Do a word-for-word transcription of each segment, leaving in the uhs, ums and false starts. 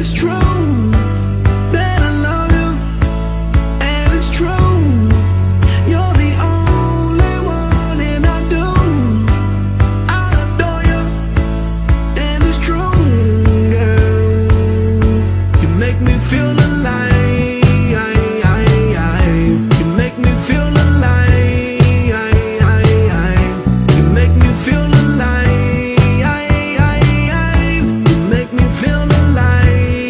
it's true that I love you, and it's true you're the only one, and I do, I adore you, and it's true, girl. You make me feel alive. You make me feel alive. You make me feel alive. You make me feel alive.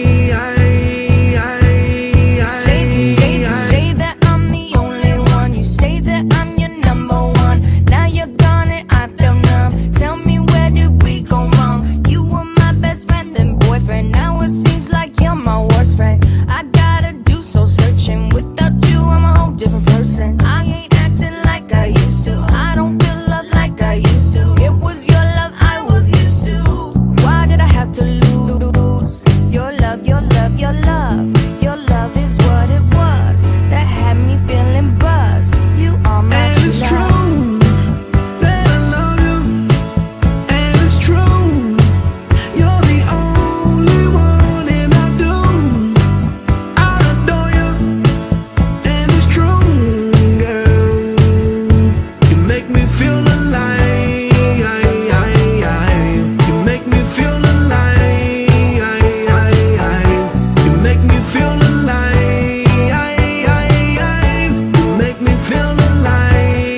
Say, say, say that I'm the only one. You say that I'm your number one. Now you're gone and I feel numb. Tell me, where did we go wrong? You were my best friend and boyfriend. Now it seems like you're my worst friend. I gotta do soul searching. Without you, I'm a whole different person. I ain't acting like I used to. I don't feel love like I used to. It was your love I was used to. Why did I have to lose your love, your love, your love? Your love is what it was that had me feeling buzzed. You are my And true it's love. true that I love you, and it's true you're the only one, and I do, I adore you, and it's true, girl. You make me feel alive. You make me feel alive. You make me feel alive. You make me feel alive.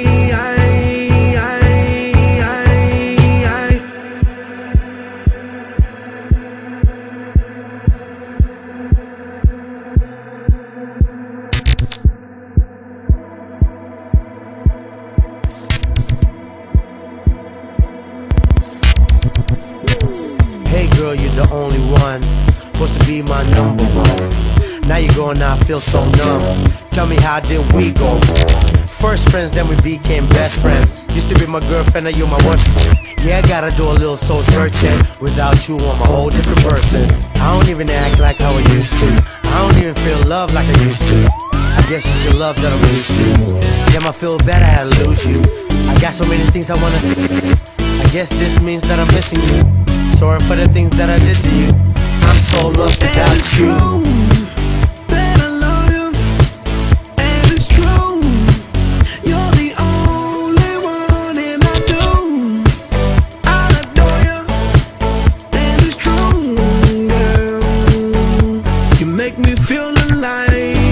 Hey girl, you're the only one, supposed to be my number one. Now you're going, I feel so numb. Tell me, how did we go? First friends, then we became best friends. Used to be my girlfriend, now you're my worst friend. Yeah, I gotta do a little soul searching. Without you, I'm a whole different person. I don't even act like how I used to. I don't even feel love like I used to. I guess it's your love that I'm used to. Damn, I feel bad I had to lose you. I got so many things I wanna say. I guess this means that I'm missing you. Sorry for the things that I did to you. I'm so lost And without it's you. true that I love you, and it's true you're the only one, and I do, I adore you, and it's true, girl. You make me feel alive.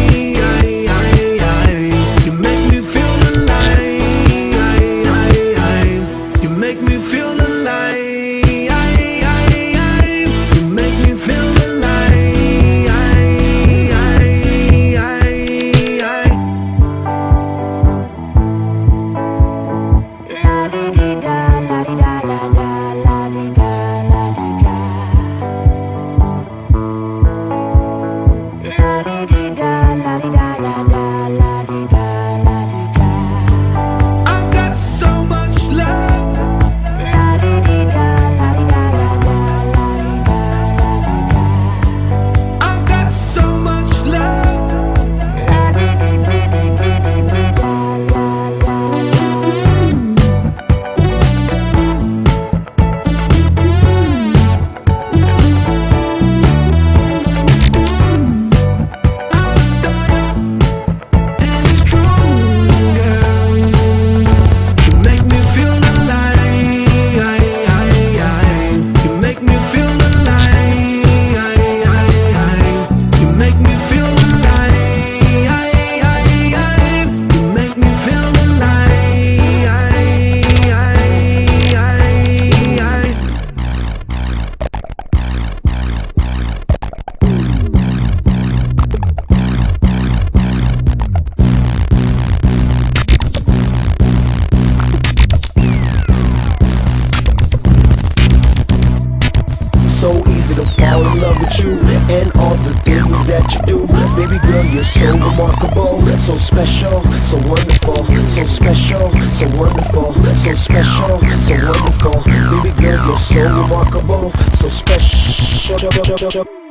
You make me feel alive. You make me feel alive. You make me feel I've got so much love. I've got so much love. So easy to fall in love with you and all the things that you do. Baby girl, you're so remarkable, so special, so wonderful, so special, so wonderful, so special, so wonderful. Baby girl, you're so remarkable, so special.